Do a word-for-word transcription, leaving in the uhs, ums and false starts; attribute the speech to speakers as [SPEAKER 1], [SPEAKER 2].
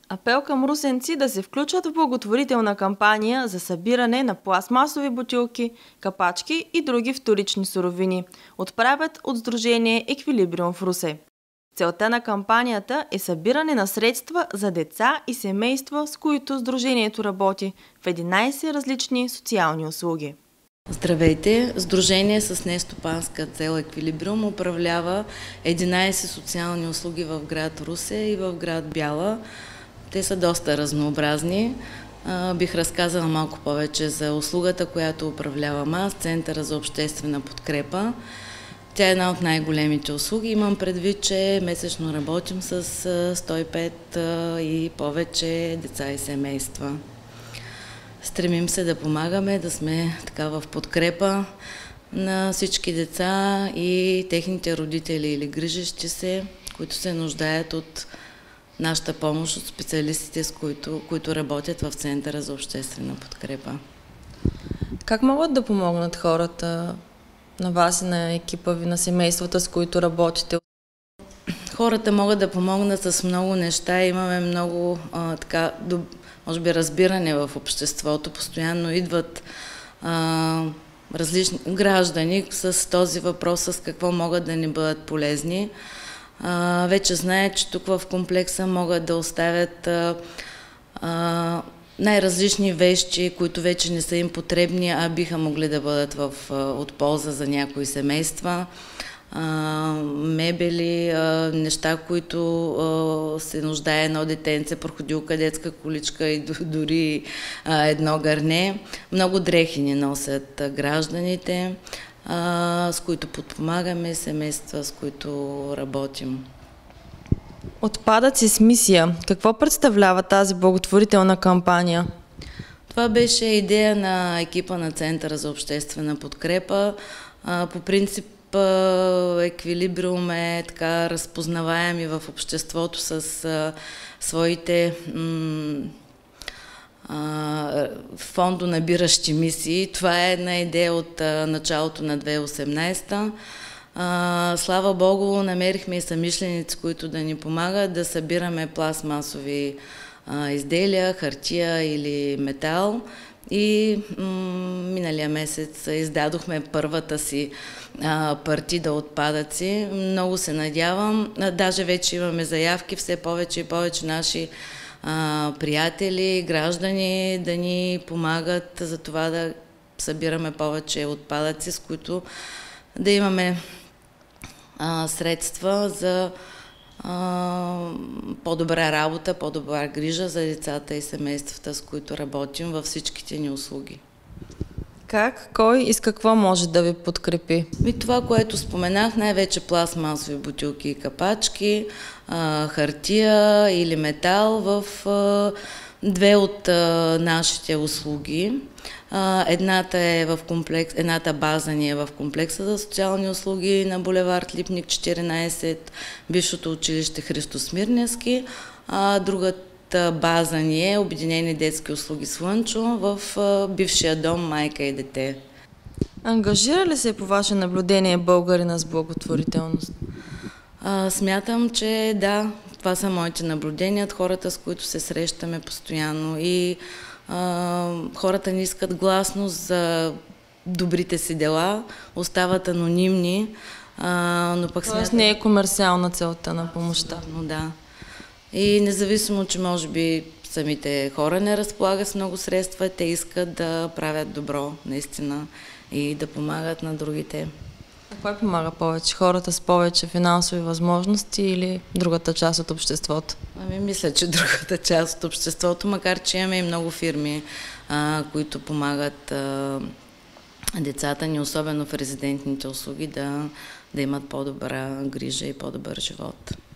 [SPEAKER 1] Апел към русенци да се включват в благотворителна кампания за събиране на пластмасови бутилки, капачки и други вторични суровини, отправят от Сдружение Еквилибриум в Русе. Целта на кампанията е събиране на средства за деца и семейства, с които Сдружението работи в единайсет различни социални услуги.
[SPEAKER 2] Здравейте! Сдружение с нестопанска цел Еквилибриум управлява единайсет социални услуги в град Русе и в град Бяла. Те са доста разнообразни. Бих разказала малко повече за услугата, която управлявам аз, Центъра за обществена подкрепа. Тя е една от най-големите услуги. Имам предвид, че месечно работим с сто и пет и повече деца и семейства. Стремим се да помагаме, да сме така в подкрепа на всички деца и техните родители или грижещи се, които се нуждаят от нашата помощ, от специалистите, с които, които работят в Центъра за обществена подкрепа.
[SPEAKER 1] Как могат да помогнат хората на вас и на екипа ви, на семействата, с които работите?
[SPEAKER 2] Хората могат да помогнат с много неща. Имаме много а, така, може би, разбиране в обществото. Постоянно идват а, различни граждани с този въпрос, с какво могат да ни бъдат полезни. А, вече знаят, че тук в комплекса могат да оставят а, а, най-различни вещи, които вече не са им потребни, а биха могли да бъдат в, от полза за някои семейства. А, мебели, а, неща, които а, се нуждае едно детенце, проходилка, детска количка и дори а, едно гърне. Много дрехи ни носят гражданите, а, с които подпомагаме, семейства, с които работим.
[SPEAKER 1] Отпадъци с мисия. Какво представлява тази благотворителна кампания?
[SPEAKER 2] Това беше идея на екипа на Центъра за обществена подкрепа. А, по принцип Еквилибриум е така разпознаваем и в обществото с а, своите фондонабиращи мисии. Това е една идея от а, началото на две хиляди и осемнайсета. А, слава Богу, намерихме и съмишленици, които да ни помагат да събираме пластмасови а, изделия, хартия или метал. И миналия месец издадохме първата си а, партида отпадъци. Много се надявам. Даже вече имаме заявки, все повече и повече наши а, приятели, граждани да ни помагат за това да събираме повече отпадъци, с които да имаме а, средства за по-добра работа, по-добра грижа за децата и семействата, с които работим във всичките ни услуги.
[SPEAKER 1] Как, кой и с какво може да ви подкрепи?
[SPEAKER 2] И това, което споменах, най-вече пластмасови бутилки и капачки, а, хартия или метал в а, две от а, нашите услуги. А, едната, е в комплекс, едната база ни е в комплекса за социални услуги на булевард Липник четиринайсет, бившото училище Христо Смирневски, а другата база ни е Обединени детски услуги Слънчо в а, бившия дом Майка и дете.
[SPEAKER 1] Ангажира ли се по ваше наблюдение българина с благотворителност?
[SPEAKER 2] А, смятам, че да, това са моите наблюдения от хората, с които се срещаме постоянно и Uh, хората не искат гласност за добрите си дела, остават анонимни, uh, но пък
[SPEAKER 1] Тоест не е комерциална целта на помощта.
[SPEAKER 2] Но да. И независимо, че може би самите хора не разполагат с много средства, те искат да правят добро, наистина, и да помагат на другите.
[SPEAKER 1] А кой помага повече? Хората с повече финансови възможности или другата част от обществото?
[SPEAKER 2] Ами, мисля, че другата част от обществото, макар че имаме и много фирми, а, които помагат а, децата ни, особено в резидентните услуги, да, да имат по-добра грижа и по-добър живот.